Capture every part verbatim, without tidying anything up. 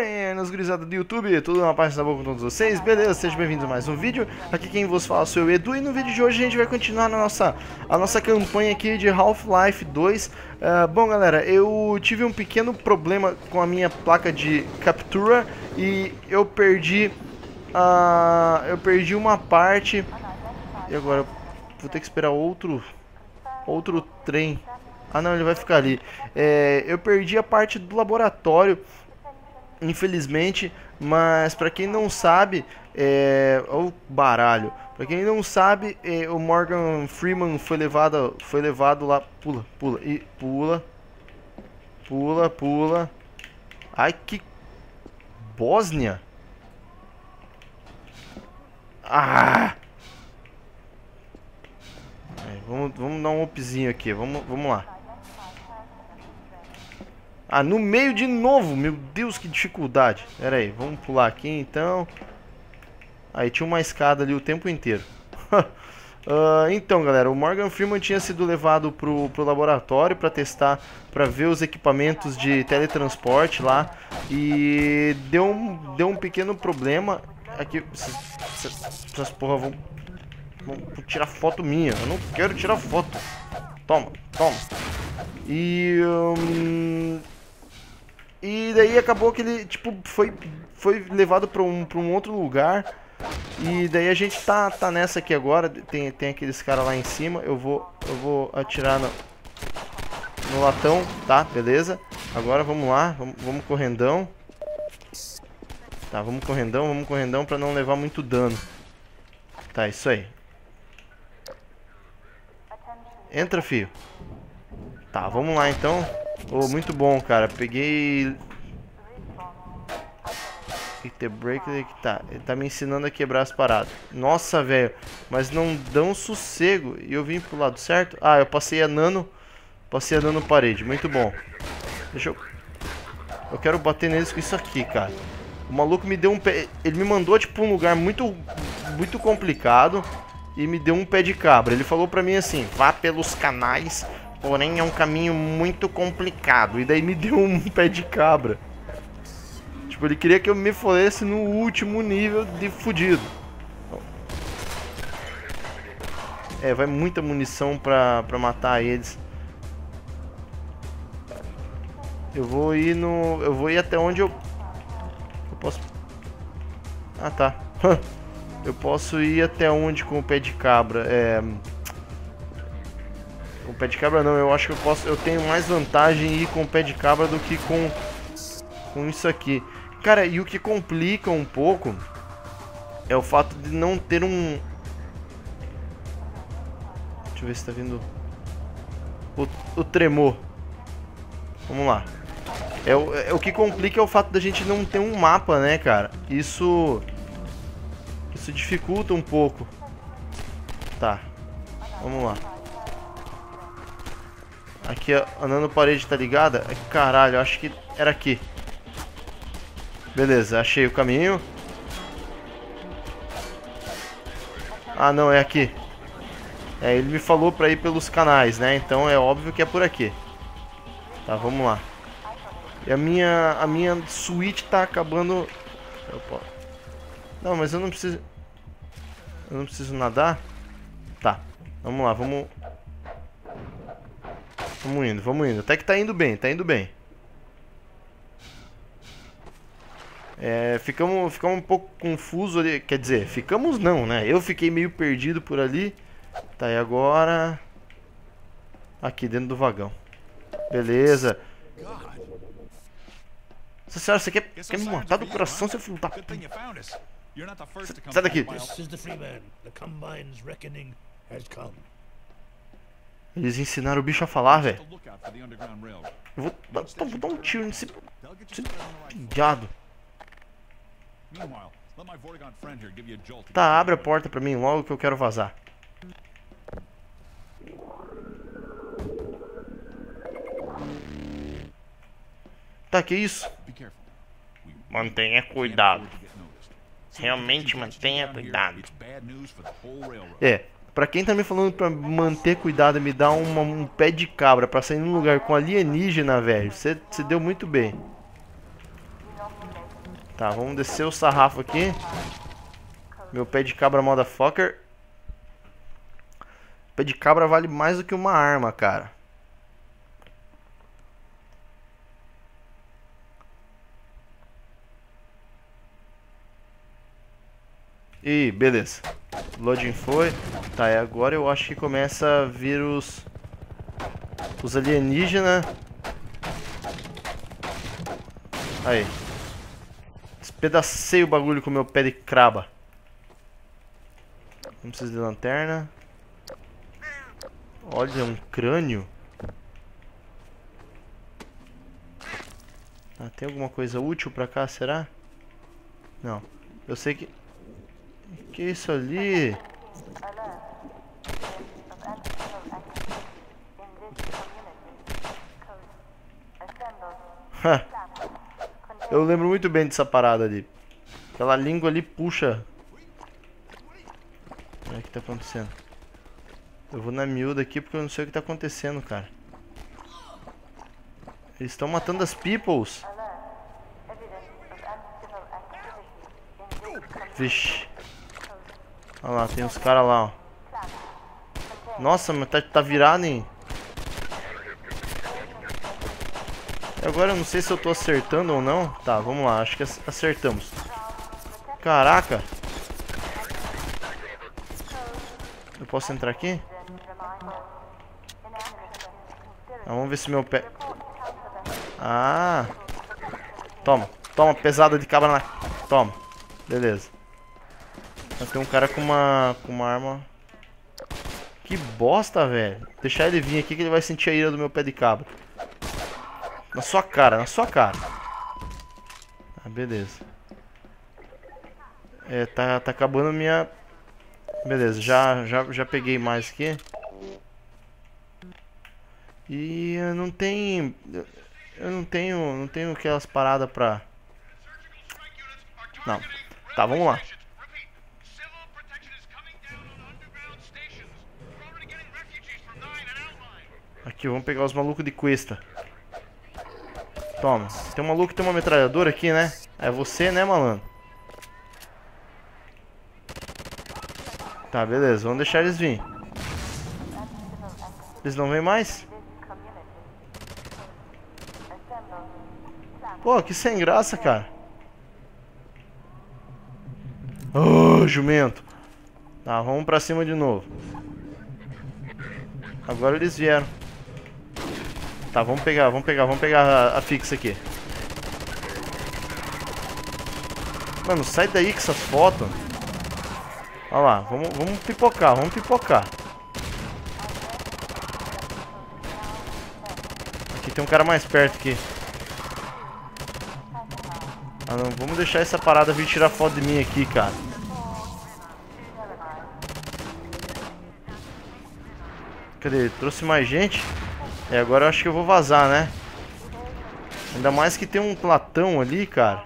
Buenas, gurizada do YouTube, tudo na paz da boa com todos vocês, beleza? Sejam bem-vindos a mais um vídeo. Aqui quem vos fala sou eu, Edu, e no vídeo de hoje a gente vai continuar na nossa, a nossa campanha aqui de Half-Life dois. Uh, bom, galera, eu tive um pequeno problema com a minha placa de captura e eu perdi, uh, eu perdi uma parte, e agora vou ter que esperar outro, outro trem. Ah não, ele vai ficar ali. É, eu perdi a parte do laboratório, infelizmente, mas pra quem não sabe, é, o baralho. Pra quem não sabe, é, o Morgan Freeman foi levado, foi levado lá. Pula, pula e pula, pula, pula. Ai, que Bósnia. Ah! É, vamos, vamos dar um upzinho aqui. Vamos, vamos lá. Ah, no meio de novo. Meu Deus, que dificuldade. Pera aí, vamos pular aqui então. Aí tinha uma escada ali o tempo inteiro. uh, Então, galera, o Morgan Freeman tinha sido levado pro, pro laboratório para testar, para ver os equipamentos de teletransporte lá. E deu um, deu um pequeno problema. Aqui, essas, essas porra vão, vão tirar foto minha. Eu não quero tirar foto. Toma, toma. E... Um, E daí acabou que ele, tipo, foi, foi levado pra um, pra um outro lugar. E daí a gente tá, tá nessa aqui agora. Tem, tem aqueles caras lá em cima. Eu vou, eu vou atirar no, no latão, tá? Beleza. Agora vamos lá, vamos, vamos correndão. Tá, vamos correndão, vamos correndão pra não levar muito dano. Tá, isso aí. Entra, filho. Tá, vamos lá então. Oh, muito bom, cara. Peguei... Eita, break, tá. Ele tá me ensinando a quebrar as paradas. Nossa, velho. Mas não dão sossego. E eu vim pro lado certo? Ah, eu passei a nano. Passei a nano parede. Muito bom. Deixa eu... Eu quero bater neles com isso aqui, cara. O maluco me deu um pé... Ele me mandou, tipo, um lugar muito... Muito complicado. E me deu um pé de cabra. Ele falou pra mim assim: vá pelos canais... Porém é um caminho muito complicado. E daí me deu um pé de cabra. Tipo, ele queria que eu me fosse no último nível de fudido. É, vai muita munição pra, pra matar eles. Eu vou ir no... Eu vou ir até onde eu... Eu posso... Ah, tá. Eu posso ir até onde com o pé de cabra. É... Com o pé de cabra não, eu acho que eu posso, eu tenho mais vantagem em ir com o pé de cabra do que com, com isso aqui. Cara, e o que complica um pouco é o fato de não ter um... Deixa eu ver se tá vindo o, o tremor. Vamos lá. É o, é, o que complica é o fato da gente não ter um mapa, né, cara? Isso... Isso dificulta um pouco. Tá. Vamos lá. Aqui a nano parede tá ligada? Caralho, acho que era aqui. Beleza, achei o caminho. Ah, não, é aqui. É, ele me falou pra ir pelos canais, né? Então é óbvio que é por aqui. Tá, vamos lá. E a minha, a minha suíte tá acabando... Opa. Não, mas eu não preciso... Eu não preciso nadar? Tá, vamos lá, vamos... Vamos indo, vamos indo. Até que tá indo bem, tá indo bem. É, ficamos, ficamos um pouco confusos ali. Quer dizer, ficamos não, né? Eu fiquei meio perdido por ali. Tá, e agora... Aqui, dentro do vagão. Beleza. Nossa senhora, você quer, quer me matar do coração, seu filho da puta? Sai daqui. Eles ensinaram o bicho a falar, velho. Eu vou dar, vou dar um tiro nesse... Nesse pilhado. Tá, abre a porta pra mim logo que eu quero vazar. Tá, que isso? Mantenha cuidado. Realmente mantenha cuidado. É. Pra quem tá me falando pra manter cuidado e me dar uma, um pé de cabra pra sair num lugar com alienígena, velho, você deu muito bem. Tá, vamos descer o sarrafo aqui. Meu pé de cabra motherfucker. Pé de cabra vale mais do que uma arma, cara. E beleza. Loading foi. Tá, e agora eu acho que começa a vir os Os alienígenas. Aí. Despedacei o bagulho com o meu pé de craba. Não precisa de lanterna. Olha, um crânio. Ah, tem alguma coisa útil pra cá, será? Não. Eu sei que... Que é isso ali? Eu lembro muito bem dessa parada ali. Aquela língua ali puxa. Olha o que tá acontecendo. Eu vou na miúda aqui porque eu não sei o que tá acontecendo, cara. Eles estão matando as peoples. Vixe. Olha lá, tem uns caras lá, ó. Nossa, mas tá, tá virado, hein? Agora eu não sei se eu tô acertando ou não. Tá, vamos lá, acho que acertamos. Caraca. Eu posso entrar aqui? Ah, vamos ver se meu pé... Ah. Toma, toma, pesada de cabra na... Toma, beleza. Tem um cara com uma, com uma arma. Que bosta, velho. Deixar ele vir aqui que ele vai sentir a ira do meu pé de cabra. Na sua cara, na sua cara. Ah, beleza. É, tá, tá acabando a minha... Beleza, já, já, já peguei mais aqui. E eu não tem... Eu não tenho, não tenho aquelas paradas pra... Não. Tá, vamos lá. Aqui, vamos pegar os malucos de cuesta. Toma. Tem um maluco que tem uma metralhadora aqui, né? É você, né, malandro? Tá, beleza. Vamos deixar eles vir. Eles não vêm mais? Pô, que sem graça, cara. Oh, jumento. Tá, vamos pra cima de novo. Agora eles vieram. Tá, vamos pegar, vamos pegar, vamos pegar a, a fixa aqui. Mano, sai daí com essas fotos. Olha lá, vamos, vamos pipocar, vamos pipocar. Aqui tem um cara mais perto aqui. Ah, não, vamos deixar essa parada vir tirar foto de mim aqui, cara. Cadê? Trouxe mais gente? É, agora eu acho que eu vou vazar, né? Ainda mais que tem um platão ali, cara.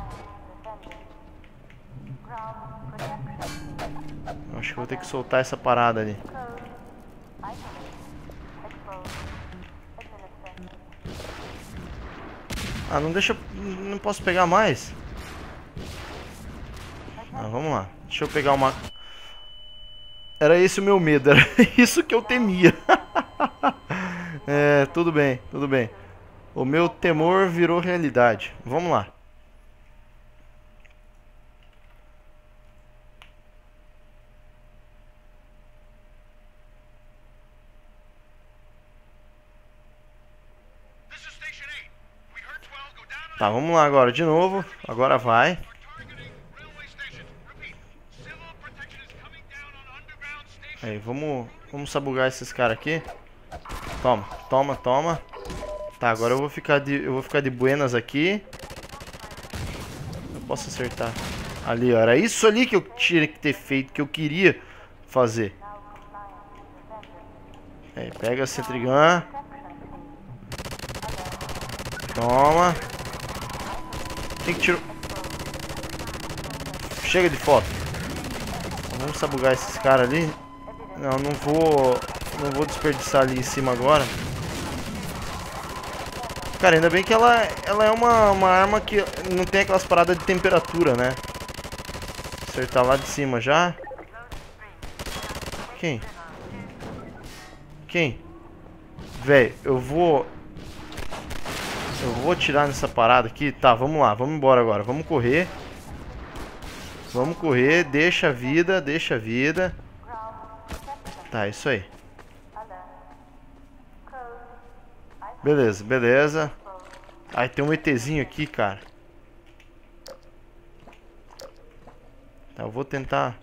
Eu acho que eu vou ter que soltar essa parada ali. Ah, não deixa... Não posso pegar mais. Ah, vamos lá. Deixa eu pegar uma... Era esse o meu medo. Era isso que eu temia. É, tudo bem, tudo bem. O meu temor virou realidade. Vamos lá. Tá, vamos lá agora de novo. Agora vai. Aí, vamos, vamos sabugar esses caras aqui. Toma, toma, toma. Tá, agora eu vou ficar de, eu vou ficar de buenas aqui. Eu posso acertar. Ali, ó, era isso ali que eu tinha que ter feito, que eu queria fazer. Aí, pega a Centrigun. Toma. Quem que tirou? Chega de foto. Vamos sabugar esses caras ali. Não, não vou... Não vou desperdiçar ali em cima agora. Cara, ainda bem que ela, ela é uma, uma arma que não tem aquelas paradas de temperatura, né? Acertar lá de cima já. Quem? Quem? Véi, eu vou... Eu vou atirar nessa parada aqui. Tá, vamos lá, vamos embora agora. Vamos correr. Vamos correr, deixa a vida, deixa a vida. Tá, isso aí. Beleza, beleza. Ai, tem um ETzinho aqui, cara. Tá, eu vou tentar.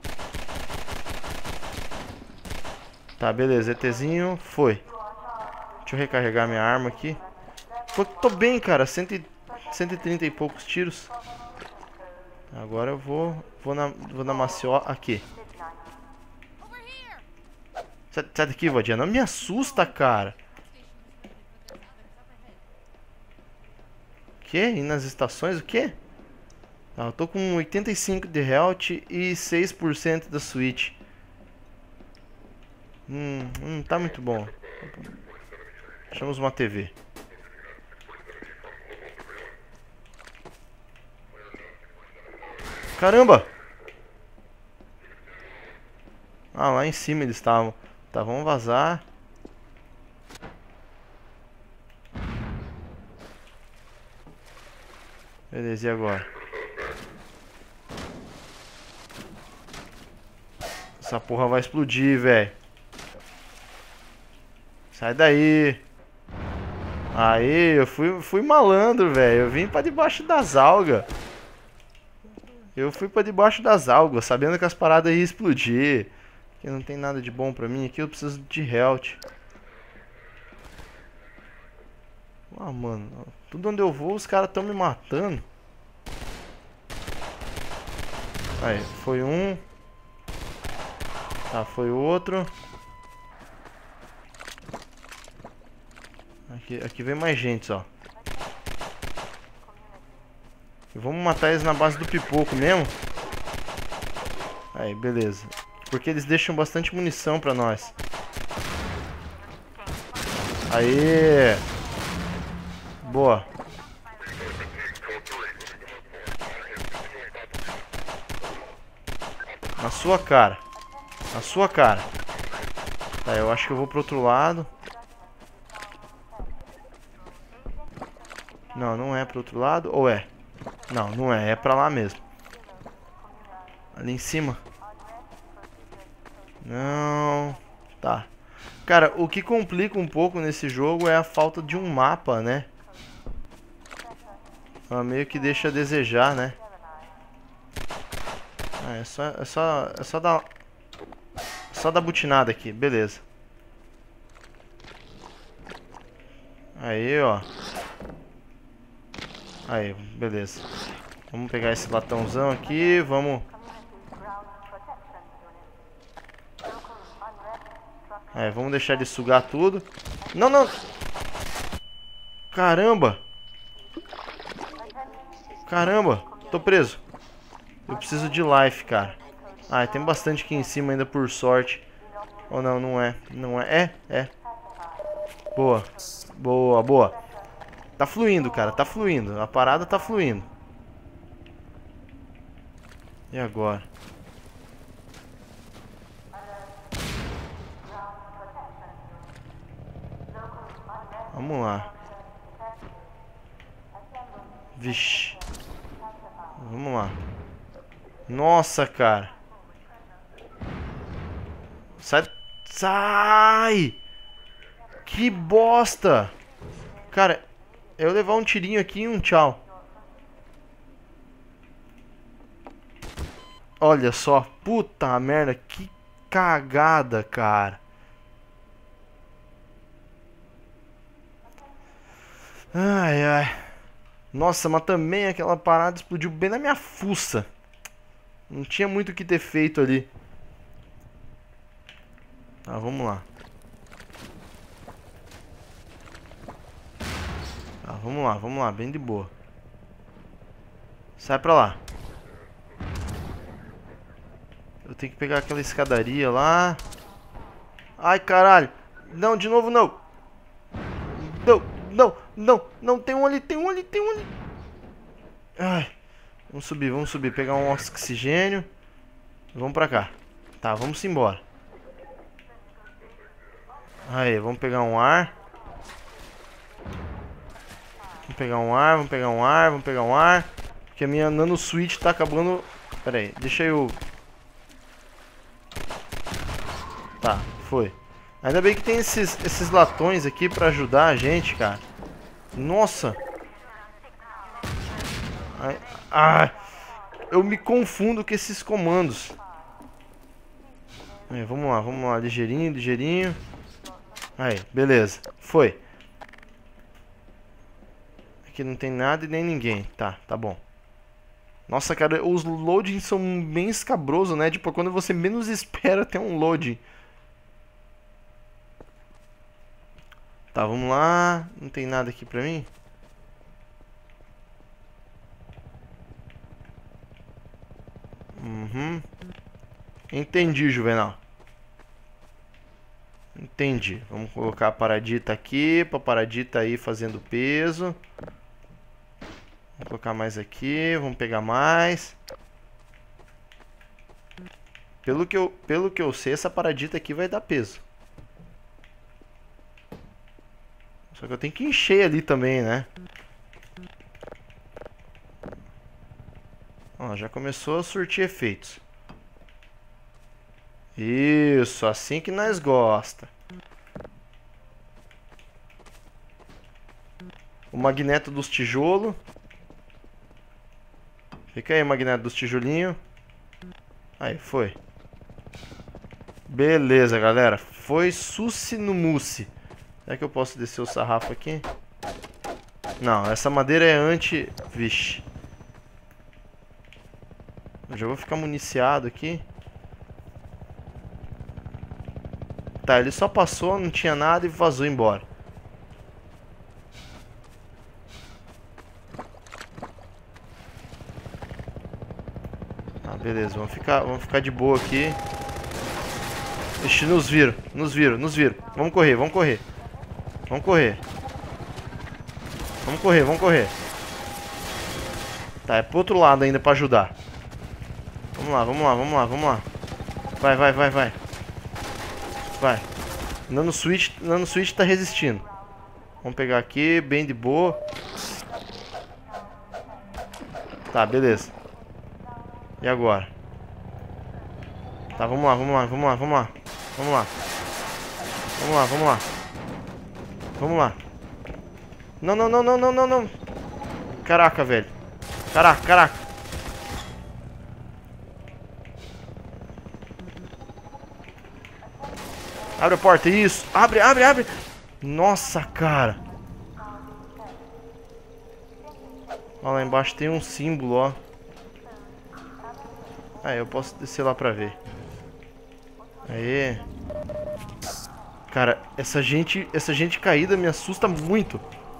Tá, beleza, ETzinho, foi. Deixa eu recarregar minha arma aqui. Pô, tô bem, cara, cento e trinta e poucos tiros. Agora eu vou Vou na, vou na mació aqui. Sai, sai daqui, vadia, não me assusta, cara. Que? E nas estações o quê? Ah, eu tô com oitenta e cinco de health e seis por cento da switch. Hum, hum, tá muito bom. Achamos uma T V. Caramba! Ah, lá em cima eles estavam. Tá, vamos vazar. Beleza, e agora? Essa porra vai explodir, velho. Sai daí. Aí, eu fui, fui malandro, velho. Eu vim pra debaixo das algas. Eu fui pra debaixo das algas, sabendo que as paradas iam explodir. Que não tem nada de bom pra mim aqui, eu preciso de health. Ah, mano. Tudo onde eu vou, os caras tão me matando. Aí, foi um. Tá, foi outro. Aqui, aqui vem mais gente, ó. E vamos matar eles na base do pipoco mesmo. Aí, beleza. Porque eles deixam bastante munição pra nós. Aê! Boa. Na sua cara. Na sua cara. Tá, eu acho que eu vou pro outro lado. Não, não é pro outro lado. Ou é? Não, não é. É pra lá mesmo. Ali em cima. Não. Tá. Cara, o que complica um pouco nesse jogo é a falta de um mapa, né? Ela meio que deixa a desejar, né? Ah, é só, é só, é só dar... É só dar butinada aqui, beleza. Aí, ó. Aí, beleza. Vamos pegar esse latãozão aqui, vamos... É, vamos deixar ele sugar tudo. Não, não! Caramba! Caramba! Tô preso. Eu preciso de life, cara. Ah, tem bastante aqui em cima ainda por sorte. Ou não, não é. Não é. É, é. Boa. Boa, boa. Tá fluindo, cara. Tá fluindo. A parada tá fluindo. E agora? Vamos lá. Vixe. Vamos lá. Nossa, cara. Sai. Sai! Que bosta! Cara, eu levar um tirinho aqui e um tchau. Olha só. Puta merda. Que cagada, cara. Ai, ai. Nossa, mas também aquela parada explodiu bem na minha fuça. Não tinha muito o que ter feito ali. Tá, vamos lá. Tá, vamos lá, vamos lá, bem de boa. Sai pra lá. Eu tenho que pegar aquela escadaria lá. Ai, caralho. Não, de novo não. Não, não, não, não, tem um ali, tem um ali, tem um ali. Ai, vamos subir, vamos subir, pegar um oxigênio. Vamos pra cá. Tá, vamos embora. Aí, vamos pegar um ar. Vamos pegar um ar, vamos pegar um ar, vamos pegar um ar. Porque a minha nano switch tá acabando. Pera aí, deixa eu... Tá, foi. Ainda bem que tem esses, esses latões aqui pra ajudar a gente, cara. Nossa. Ai, ai, eu me confundo com esses comandos. Aí, vamos lá, vamos lá, ligeirinho, ligeirinho. Aí, beleza, foi. Aqui não tem nada e nem ninguém. Tá, tá bom. Nossa, cara, os loadings são bem escabrosos, né? Tipo, quando você menos espera tem um loading. Tá, vamos lá. Não tem nada aqui pra mim? Uhum. Entendi, Juvenal. Entendi. Vamos colocar a paradita aqui, pra paradita aí fazendo peso. Vamos colocar mais aqui, vamos pegar mais. Pelo que eu, pelo que eu sei, essa paradita aqui vai dar peso. Só que eu tenho que encher ali também, né? Ó, já começou a surtir efeitos. Isso, assim que nós gosta. O magneto dos tijolos. Fica aí, magneto dos tijolinhos. Aí, foi. Beleza, galera. Foi suci no mousse. Será que eu posso descer o sarrafo aqui? Não, essa madeira é anti... Vixe. Eu já vou ficar municiado aqui. Tá, ele só passou, não tinha nada e vazou embora. Ah, beleza, vamos ficar, vamos ficar de boa aqui. Ixi, nos viram, nos viram, nos viram. Vamos correr, vamos correr. Vamos correr. Vamos correr, vamos correr. Tá, é pro outro lado ainda pra ajudar. Vamos lá, vamos lá, vamos lá, vamos lá. Vai, vai, vai, vai. Vai. Nano switch, nano switch tá resistindo. Vamos pegar aqui, bem de boa. Tá, beleza. E agora? Tá, vamos lá, vamos lá, vamos lá, vamos lá. Vamos lá. Vamos lá, vamos lá. Vamos lá. Não, não, não, não, não, não, não. Caraca, velho. Caraca, caraca. Abre a porta, isso. Abre, abre, abre. Nossa, cara. Ó, lá embaixo tem um símbolo, ó. Ah, eu posso descer lá pra ver. Aê. Cara, essa gente, essa gente caída me assusta muito.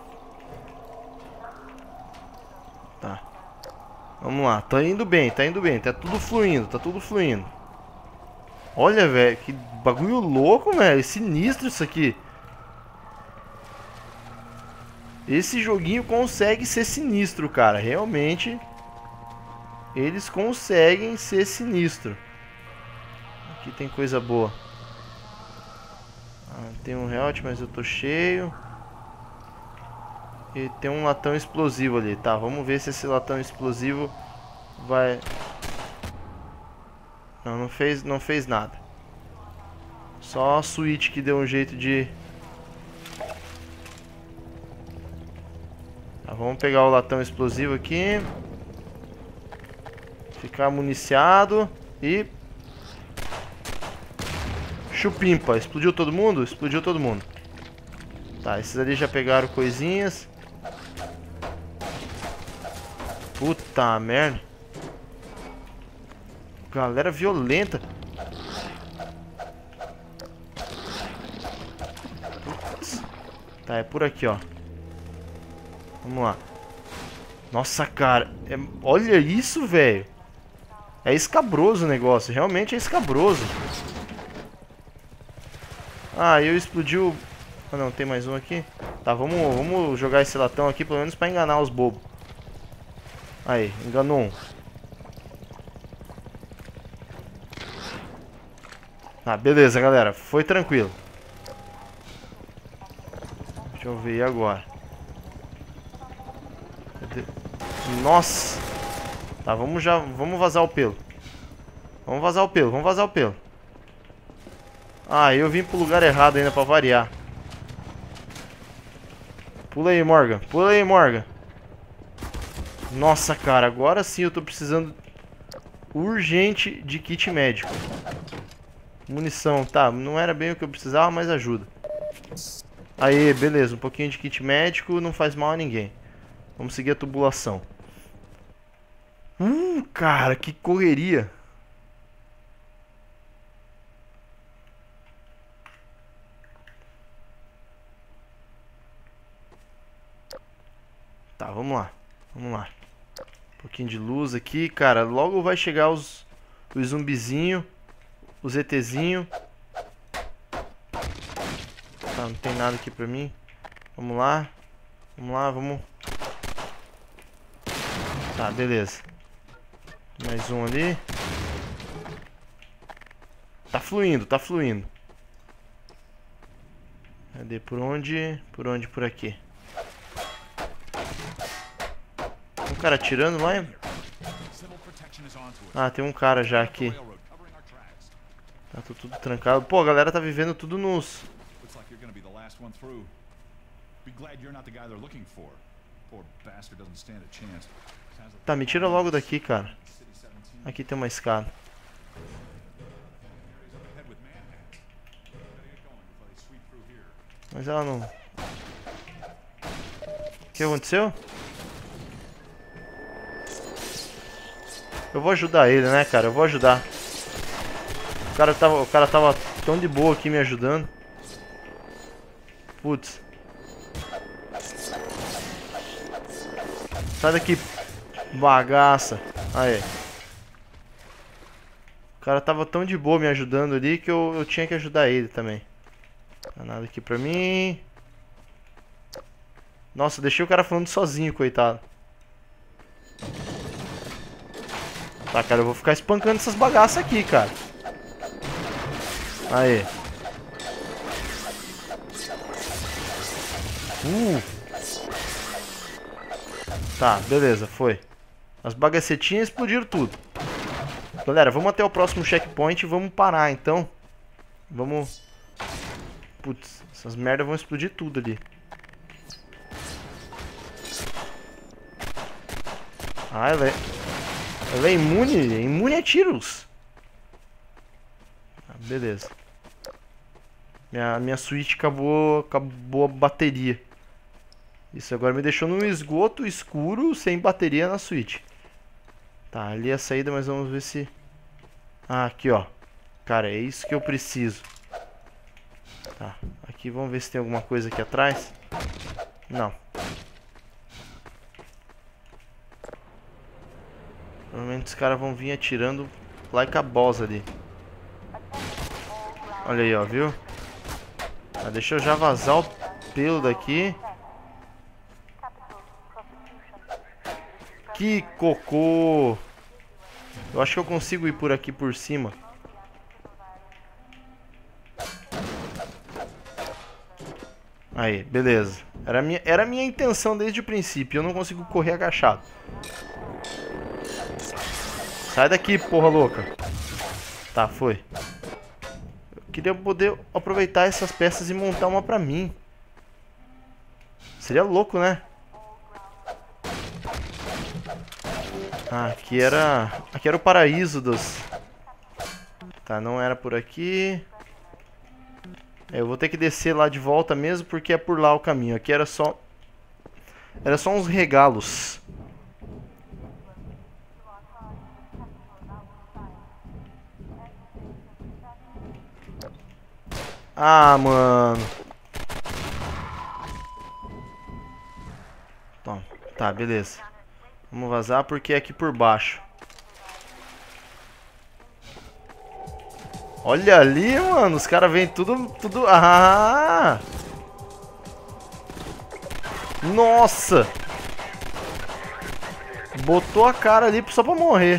Tá. Vamos lá, tá indo bem, tá indo bem. Tá tudo fluindo, tá tudo fluindo. Olha, velho, que bagulho louco, velho. Sinistro isso aqui. Esse joguinho consegue ser sinistro, cara. Realmente, eles conseguem ser sinistro. Aqui tem coisa boa. Ah, tem um health, mas eu tô cheio. E tem um latão explosivo ali. Tá, vamos ver se esse latão explosivo vai... Não, não fez, não fez nada. Só a switch que deu um jeito de... Tá, vamos pegar o latão explosivo aqui. Ficar municiado. E... Chupimpa. Explodiu todo mundo? Explodiu todo mundo. Tá, esses ali já pegaram coisinhas. Puta merda. Galera violenta. Putz. Tá, é por aqui, ó. Vamos lá. Nossa, cara. É... Olha isso, velho. É escabroso o negócio. Realmente é escabroso. Ah, eu explodi o... Ah, não. Tem mais um aqui. Tá, vamos, vamos jogar esse latão aqui, pelo menos pra enganar os bobos. Aí, enganou um. Ah, beleza, galera. Foi tranquilo. Deixa eu ver agora. Cadê? Nossa. Tá, vamos já... Vamos vazar o pelo. Vamos vazar o pelo, vamos vazar o pelo. Ah, eu vim pro lugar errado ainda pra variar. Pula aí, Morgan. Pula aí, Morgan. Nossa, cara. Agora sim eu tô precisando urgente de kit médico. Munição, tá. Não era bem o que eu precisava, mas ajuda. Aí, beleza. Um pouquinho de kit médico não faz mal a ninguém. Vamos seguir a tubulação. Uh, cara, que correria. Tá, vamos lá. Vamos lá. Um pouquinho de luz aqui. Cara, logo vai chegar os, os zumbizinhos. Os ETzinho. Tá, não tem nada aqui pra mim. Vamos lá. Vamos lá, vamos. Tá, beleza. Mais um ali. Tá fluindo, tá fluindo. Cadê? Por onde? Por onde? Por aqui. Um cara atirando lá. Ah, tem um cara já aqui. Tá tudo trancado. Pô, a galera tá vivendo tudo nos... Tá, me tira logo daqui, cara. Aqui tem uma escada. Mas ela não... O que aconteceu? Eu vou ajudar ele, né, cara? Eu vou ajudar. O cara tava, o cara tava tão de boa aqui me ajudando. Putz. Sai daqui, bagaça. Aí. O cara tava tão de boa me ajudando ali que eu, eu tinha que ajudar ele também. Não nada aqui pra mim. Nossa, deixei o cara falando sozinho, coitado. Tá, cara, eu vou ficar espancando essas bagaças aqui, cara. Aí. Uh. Tá, beleza, foi. As bagacetinhas explodiram tudo. Galera, vamos até o próximo checkpoint e vamos parar, então. Vamos... Putz, essas merdas vão explodir tudo ali. Ah, ela é... Ela é imune, é imune a tiros. Ah, beleza. Minha, minha Switch acabou, acabou a bateria. Isso agora me deixou num esgoto escuro sem bateria na Switch. Tá, ali é a saída, mas vamos ver se... Ah, aqui ó. Cara, é isso que eu preciso. Tá, aqui vamos ver se tem alguma coisa aqui atrás. Não. Provavelmente os caras vão vir atirando like a boss ali. Olha aí, ó, viu? Ah, deixa eu já vazar o pelo daqui. Que cocô! Eu acho que eu consigo ir por aqui por cima. Aí, beleza. Era a minha, era a minha intenção desde o princípio. Eu não consigo correr agachado. Sai daqui, porra louca. Tá, foi. Eu queria poder aproveitar essas peças e montar uma pra mim. Seria louco, né? Ah, aqui era... Aqui era o paraíso dos... Tá, não era por aqui. É, eu vou ter que descer lá de volta mesmo, porque é por lá o caminho. Aqui era só... Era só uns regalos. Ah, mano. Tá, tá, beleza. Vamos vazar porque é aqui por baixo. Olha ali, mano. Os caras vêm tudo, tudo... Ah! Nossa! Botou a cara ali só pra morrer.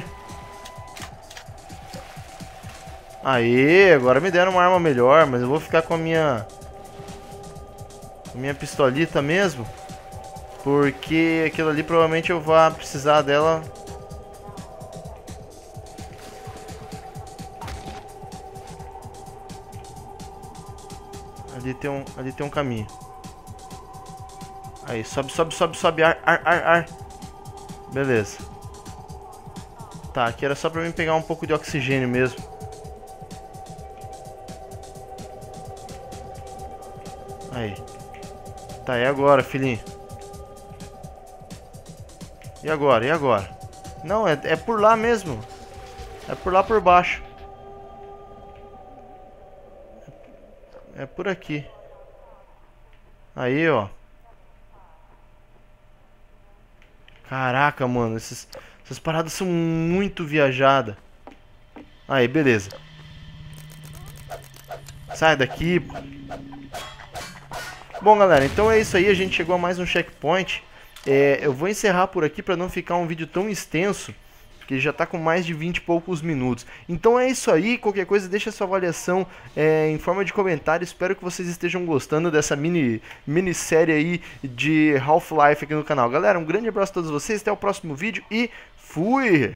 Aê, agora me deram uma arma melhor, mas eu vou ficar com a minha... Com a minha pistolita mesmo. Porque aquilo ali provavelmente eu vou precisar dela... Ali tem um, ali tem um caminho. Aí, sobe, sobe, sobe, sobe, ar, ar, ar, ar. Beleza. Tá, aqui era só pra mim pegar um pouco de oxigênio mesmo. Aí. Tá, e agora, filhinho? E agora, e agora? Não, é, é por lá mesmo. É por lá por baixo. É por aqui. Aí, ó. Caraca, mano, esses, essas paradas são muito viajadas. Aí, beleza. Sai daqui. Bom, galera, então é isso aí. A gente chegou a mais um checkpoint. É, eu vou encerrar por aqui para não ficar um vídeo tão extenso, porque já tá com mais de vinte e poucos minutos. Então é isso aí, qualquer coisa deixa sua avaliação é, em forma de comentário. Espero que vocês estejam gostando dessa mini minissérie aí de Half-Life aqui no canal. Galera, um grande abraço a todos vocês, até o próximo vídeo e fui!